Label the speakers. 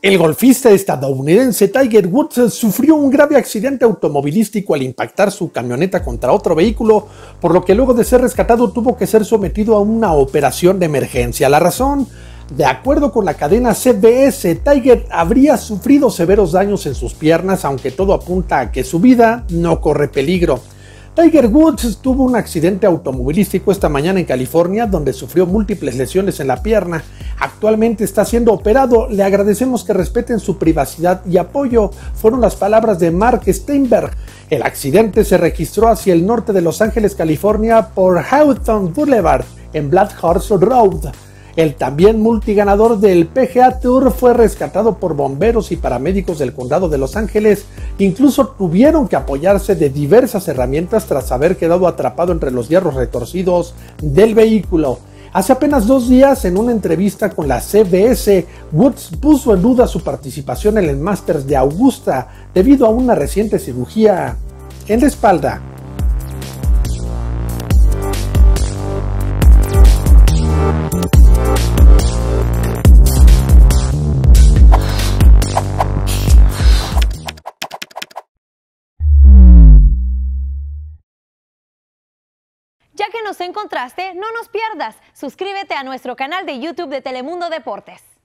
Speaker 1: El golfista estadounidense Tiger Woods sufrió un grave accidente automovilístico al impactar su camioneta contra otro vehículo, por lo que luego de ser rescatado tuvo que ser sometido a una operación de emergencia. La razón: de acuerdo con la cadena CBS, Tiger habría sufrido severos daños en sus piernas, aunque todo apunta a que su vida no corre peligro. Tiger Woods tuvo un accidente automovilístico esta mañana en California, donde sufrió múltiples lesiones en la pierna. Actualmente está siendo operado. Le agradecemos que respeten su privacidad y apoyo, fueron las palabras de Mark Steinberg. El accidente se registró hacia el norte de Los Ángeles, California, por Hawthorne Boulevard, en Black Horse Road. El también multiganador del PGA Tour fue rescatado por bomberos y paramédicos del condado de Los Ángeles. Incluso tuvieron que apoyarse de diversas herramientas tras haber quedado atrapado entre los hierros retorcidos del vehículo. Hace apenas 2 días, en una entrevista con la CBS, Woods puso en duda su participación en el Masters de Augusta debido a una reciente cirugía en la espalda.
Speaker 2: Ya que nos encontraste, no nos pierdas. Suscríbete a nuestro canal de YouTube de Telemundo Deportes.